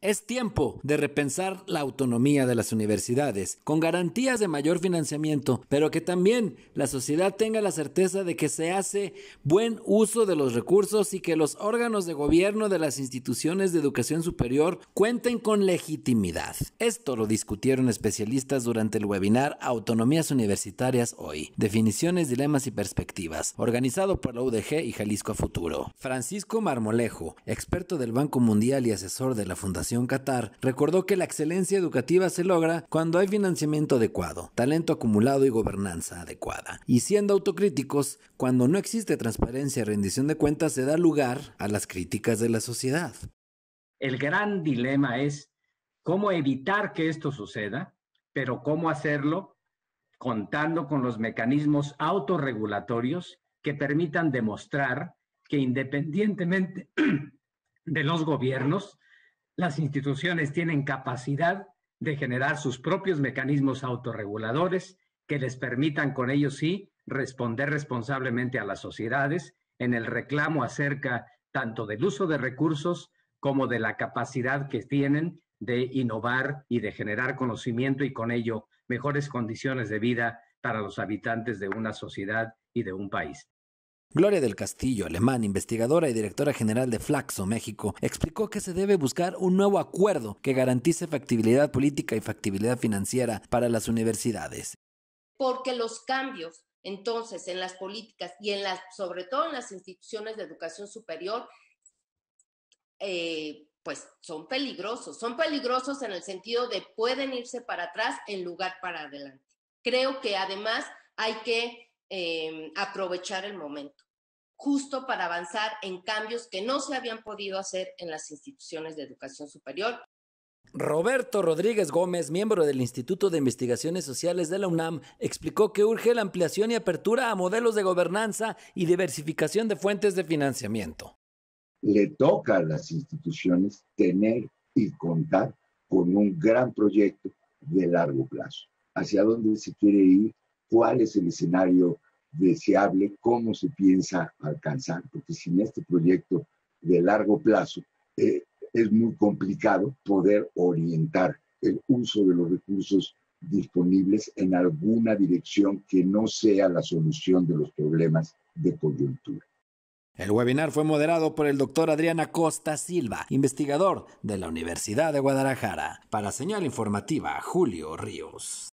Es tiempo de repensar la autonomía de las universidades, con garantías de mayor financiamiento, pero que también la sociedad tenga la certeza de que se hace buen uso de los recursos y que los órganos de gobierno de las instituciones de educación superior cuenten con legitimidad. Esto lo discutieron especialistas durante el webinar Autonomías Universitarias Hoy, Definiciones, Dilemas y Perspectivas, organizado por la UDG y Jalisco a Futuro. Francisco Marmolejo, experto del Banco Mundial y asesor de la Fundación Qatar, recordó que la excelencia educativa se logra cuando hay financiamiento adecuado, talento acumulado y gobernanza adecuada. Y siendo autocríticos, cuando no existe transparencia y rendición de cuentas, se da lugar a las críticas de la sociedad. El gran dilema es cómo evitar que esto suceda, pero cómo hacerlo contando con los mecanismos autorregulatorios que permitan demostrar que independientemente de los gobiernos, las instituciones tienen capacidad de generar sus propios mecanismos autorreguladores que les permitan con ellos sí responder responsablemente a las sociedades en el reclamo acerca tanto del uso de recursos como de la capacidad que tienen de innovar y de generar conocimiento y con ello mejores condiciones de vida para los habitantes de una sociedad y de un país. Gloria del Castillo Alemán, investigadora y directora general de Flaxo, México, explicó que se debe buscar un nuevo acuerdo que garantice factibilidad política y factibilidad financiera para las universidades. Porque los cambios, entonces, en las políticas y sobre todo en las instituciones de educación superior, pues son peligrosos. Son peligrosos en el sentido de pueden irse para atrás en lugar para adelante. Creo que además hay que aprovechar el momento, justo para avanzar en cambios que no se habían podido hacer en las instituciones de educación superior. Roberto Rodríguez Gómez, miembro del Instituto de Investigaciones Sociales de la UNAM, explicó que urge la ampliación y apertura a modelos de gobernanza y diversificación de fuentes de financiamiento. Le toca a las instituciones tener y contar con un gran proyecto de largo plazo. ¿Hacia dónde se quiere ir? ¿Cuál es el escenario deseable? ¿Cómo se piensa alcanzar? Porque sin este proyecto de largo plazo es muy complicado poder orientar el uso de los recursos disponibles en alguna dirección que no sea la solución de los problemas de coyuntura. El webinar fue moderado por el doctor Adrián Acosta Silva, investigador de la Universidad de Guadalajara. Para Señal Informativa, Julio Ríos.